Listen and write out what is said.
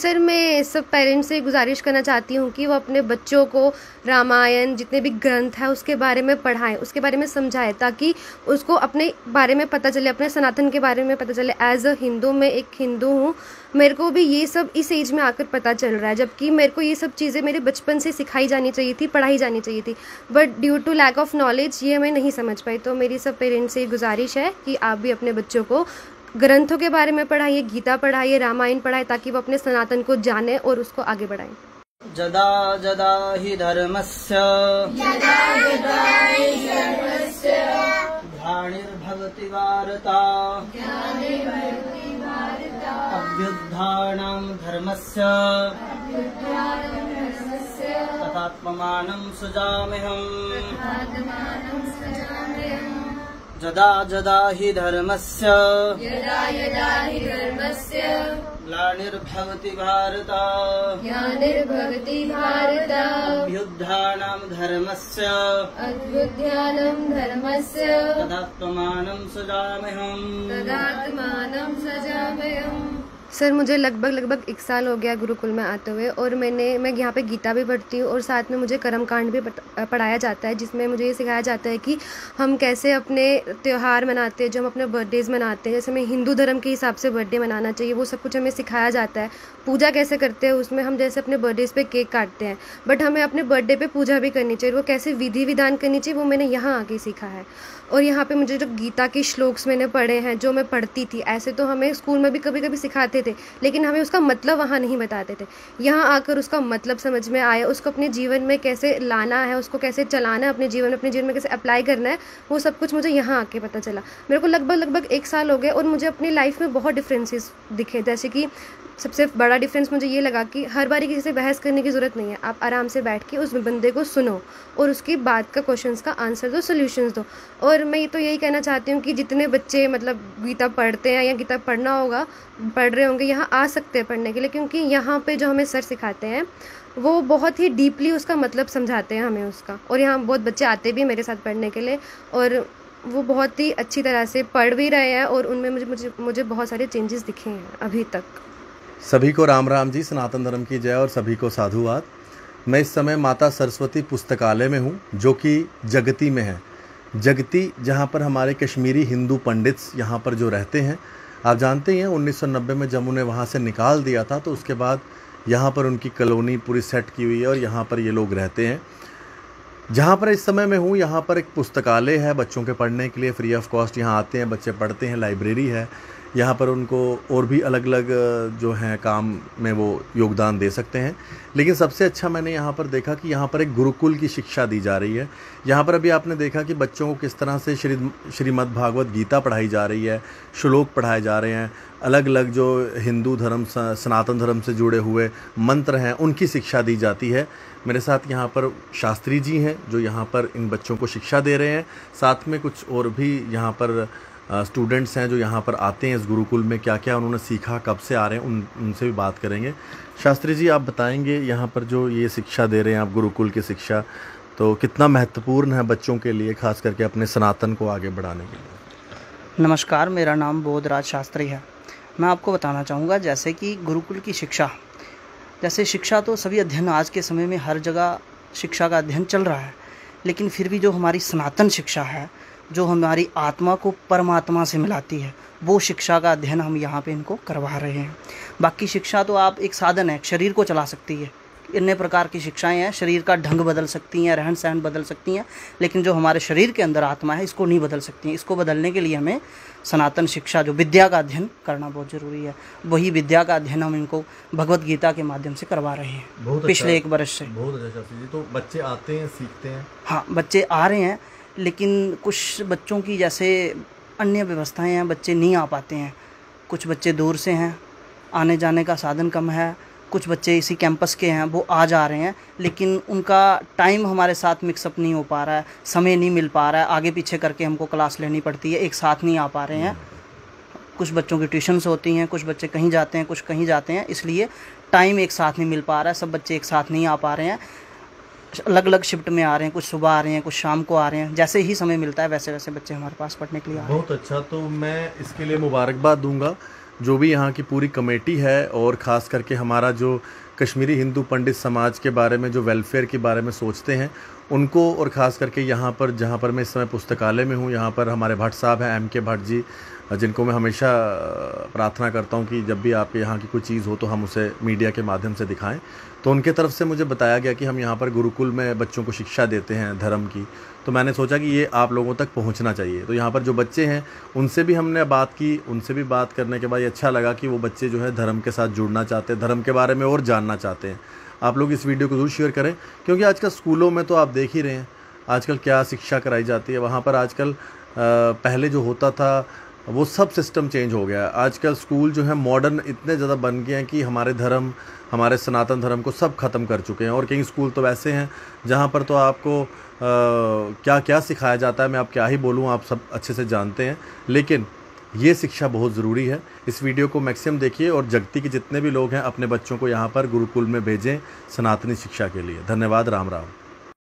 Sir मैं सब parents से गुजारिश करना चाहती हूँ कि वो अपने बच्चों को रामायण जितने भी ग्रंथ है उसके बारे में पढ़ाएं, उसके बारे में समझाएं, ताकि उसको अपने बारे में पता चले, अपने सनातन के बारे में पता चले। एज अ हिंदू, मैं एक हिंदू हूँ, मेरे को भी ये सब इस एज में आकर पता चल रहा है, जबकि मेरे को ये सब चीज़ें मेरे बचपन से सिखाई जानी चाहिए थी, पढ़ाई जानी चाहिए थी, but due to lack of knowledge ये मैं नहीं समझ पाई। तो मेरी सब पेरेंट्स से गुजारिश है कि आप भी अपने बच्चों को ग्रंथों के बारे में पढ़ाइए, गीता पढ़ाइए, रामायण पढ़ाइए, ताकि वो अपने सनातन को जाने और उसको आगे बढ़ाएं। जदा जदा हि धर्मस्य ग्लानिर्भवति भारता अभ्युत्थानं धर्मस्य तदात्ममानं सृजाम्यहम्। जदा जदा हि धर्मस्य ग्लानिर्भवति भारता अभ्युत्थानं धर्मस्य तदात्ममानं सृजाम्यहम्। सर मुझे लगभग 1 साल हो गया गुरुकुल में आते हुए, और मैं यहाँ पे गीता भी पढ़ती हूँ और साथ में मुझे कर्मकांड भी पढ़ाया जाता है, जिसमें मुझे ये सिखाया जाता है कि हम कैसे अपने त्यौहार मनाते हैं, जो हम अपने बर्थडेज़ मनाते हैं, जैसे हमें हिंदू धर्म के हिसाब से बर्थडे मनाना चाहिए, वो सब कुछ हमें सिखाया जाता है। पूजा कैसे करते हैं उसमें हम जैसे अपने बर्थडेज़ पे केक काटते हैं, बट हमें अपने बर्थडे पे पूजा भी करनी चाहिए, वो कैसे विधि विधान करनी चाहिए वो मैंने यहाँ आके सीखा है। और यहाँ पे मुझे जो गीता के श्लोक्स मैंने पढ़े हैं, जो मैं पढ़ती थी, ऐसे तो हमें स्कूल में भी कभी कभी सिखाते थे, लेकिन हमें उसका मतलब वहाँ नहीं बताते थे। यहाँ आकर उसका मतलब समझ में आया, उसको अपने जीवन में कैसे लाना है, उसको कैसे चलाना है, अपने जीवन में कैसे अप्लाई करना है, वो सब कुछ मुझे यहाँ आके पता चला। मेरे को लगभग 1 साल हो गए और मुझे अपनी लाइफ में बहुत डिफरेंसेस दिखे। जैसे कि सबसे बड़ा डिफरेंस मुझे ये लगा कि हर बारी किसी से बहस करने की ज़रूरत नहीं है, आप आराम से बैठ के उस बंदे को सुनो और उसकी बात का क्वेश्चंस का आंसर दो, सॉल्यूशंस दो। और मैं तो यही कहना चाहती हूँ कि जितने बच्चे मतलब गीता पढ़ते हैं या गीता पढ़ रहे होंगे, यहाँ आ सकते हैं पढ़ने के लिए, क्योंकि यहाँ पे जो हमें सर सिखाते हैं वो बहुत ही डीपली उसका मतलब समझाते हैं हमें उसका। और यहाँ बहुत बच्चे आते भी मेरे साथ पढ़ने के लिए, और वो बहुत ही अच्छी तरह से पढ़ भी रहे हैं, और उनमें मुझे बहुत सारे चेंजेस दिखे हैं अभी तक। सभी को राम राम जी, सनातन धर्म की जय और सभी को साधुवाद। मैं इस समय माता सरस्वती पुस्तकालय में हूँ, जो कि जगती में है। जगती जहाँ पर हमारे कश्मीरी हिंदू पंडित्स यहाँ पर जो रहते हैं, आप जानते हैं 1990 में जब उन्हें वहाँ से निकाल दिया था, तो उसके बाद यहाँ पर उनकी कॉलोनी पूरी सेट की हुई है और यहाँ पर ये लोग रहते हैं। जहाँ पर इस समय मैं हूँ, यहाँ पर एक पुस्तकालय है बच्चों के पढ़ने के लिए, फ्री ऑफ कॉस्ट यहाँ आते हैं बच्चे, पढ़ते हैं। लाइब्रेरी है यहाँ पर, उनको और भी अलग अलग जो हैं काम में वो योगदान दे सकते हैं। लेकिन सबसे अच्छा मैंने यहाँ पर देखा कि यहाँ पर एक गुरुकुल की शिक्षा दी जा रही है। यहाँ पर अभी आपने देखा कि बच्चों को किस तरह से श्रीमद् भागवत गीता पढ़ाई जा रही है, श्लोक पढ़ाए जा रहे हैं, अलग अलग जो हिंदू धर्म सनातन धर्म से जुड़े हुए मंत्र हैं उनकी शिक्षा दी जाती है। मेरे साथ यहाँ पर शास्त्री जी हैं जो यहाँ पर इन बच्चों को शिक्षा दे रहे हैं। साथ में कुछ और भी यहाँ पर स्टूडेंट्स हैं जो यहाँ पर आते हैं इस गुरुकुल में, क्या क्या उन्होंने सीखा, कब से आ रहे हैं, उनसे भी बात करेंगे। शास्त्री जी, आप बताएंगे यहाँ पर जो ये शिक्षा दे रहे हैं आप, गुरुकुल की शिक्षा, तो कितना महत्वपूर्ण है बच्चों के लिए, खास करके अपने सनातन को आगे बढ़ाने के लिए? नमस्कार, मेरा नाम बोधराज शास्त्री है। मैं आपको बताना चाहूँगा जैसे कि गुरुकुल की शिक्षा, जैसे शिक्षा तो सभी अध्ययन आज के समय में हर जगह शिक्षा का अध्ययन चल रहा है, लेकिन फिर भी जो हमारी सनातन शिक्षा है, जो हमारी आत्मा को परमात्मा से मिलाती है, वो शिक्षा का अध्ययन हम यहाँ पे इनको करवा रहे हैं। बाकी शिक्षा तो आप एक साधन है, शरीर को चला सकती है, अन्य प्रकार की शिक्षाएं हैं, शरीर का ढंग बदल सकती हैं, रहन सहन बदल सकती हैं, लेकिन जो हमारे शरीर के अंदर आत्मा है इसको नहीं बदल सकती हैं। इसको बदलने के लिए हमें सनातन शिक्षा, जो विद्या का अध्ययन करना बहुत ज़रूरी है, वही विद्या का अध्ययन हम इनको भगवत गीता के माध्यम से करवा रहे हैं पिछले 1 वर्ष से। बहुत अच्छा शास्त्री जी। तो बच्चे आते हैं, सीखते हैं? हाँ, बच्चे आ रहे हैं, लेकिन कुछ बच्चों की जैसे अन्य व्यवस्थाएं हैं, बच्चे नहीं आ पाते हैं। कुछ बच्चे दूर से हैं, आने जाने का साधन कम है। कुछ बच्चे इसी कैंपस के हैं, वो आ जा रहे हैं, लेकिन उनका टाइम हमारे साथ मिक्सअप नहीं हो पा रहा है, समय नहीं मिल पा रहा है, आगे पीछे करके हमको क्लास लेनी पड़ती है, एक साथ नहीं आ पा रहे हैं। कुछ बच्चों की ट्यूशन्स होती हैं, कुछ बच्चे कहीं जाते हैं, कुछ कहीं जाते हैं, इसलिए टाइम एक साथ नहीं मिल पा रहा है, सब बच्चे एक साथ नहीं आ पा रहे हैं। अलग अलग शिफ्ट में आ रहे हैं, कुछ सुबह आ रहे हैं, कुछ शाम को आ रहे हैं, जैसे ही समय मिलता है वैसे वैसे बच्चे हमारे पास पढ़ने के लिए आ रहे हैं। बहुत अच्छा, तो मैं इसके लिए मुबारकबाद दूंगा जो भी यहाँ की पूरी कमेटी है और ख़ास करके हमारा जो कश्मीरी हिंदू पंडित समाज के बारे में जो वेलफेयर के बारे में सोचते हैं उनको, और ख़ास करके यहाँ पर जहाँ पर मैं इस समय पुस्तकालय में हूँ, यहाँ पर हमारे भट्ट साहब हैं, MK भट्ट जी, जिनको मैं हमेशा प्रार्थना करता हूँ कि जब भी आप यहाँ की कोई चीज़ हो तो हम उसे मीडिया के माध्यम से दिखाएं। तो उनके तरफ से मुझे बताया गया कि हम यहाँ पर गुरुकुल में बच्चों को शिक्षा देते हैं धर्म की, तो मैंने सोचा कि ये आप लोगों तक पहुँचना चाहिए। तो यहाँ पर जो बच्चे हैं उनसे भी हमने बात की, उनसे भी बात करने के बाद ये अच्छा लगा कि वो बच्चे जो है धर्म के साथ जुड़ना चाहते हैं, धर्म के बारे में और जानना चाहते हैं। आप लोग इस वीडियो को ज़रूर शेयर करें, क्योंकि आजकल स्कूलों में तो आप देख ही रहे हैं आजकल क्या शिक्षा कराई जाती है। वहाँ पर आजकल पहले जो होता था वो सब सिस्टम चेंज हो गया है। आजकल स्कूल जो है मॉडर्न इतने ज़्यादा बन गए हैं कि हमारे धर्म, हमारे सनातन धर्म को सब ख़त्म कर चुके हैं। और कई स्कूल तो वैसे हैं जहाँ पर तो आपको क्या क्या सिखाया जाता है, मैं आप क्या ही बोलूँ, आप सब अच्छे से जानते हैं। लेकिन ये शिक्षा बहुत ज़रूरी है। इस वीडियो को मैक्सिमम देखिए और जगती के जितने भी लोग हैं अपने बच्चों को यहाँ पर गुरुकुल में भेजें सनातनी शिक्षा के लिए। धन्यवाद। राम राम।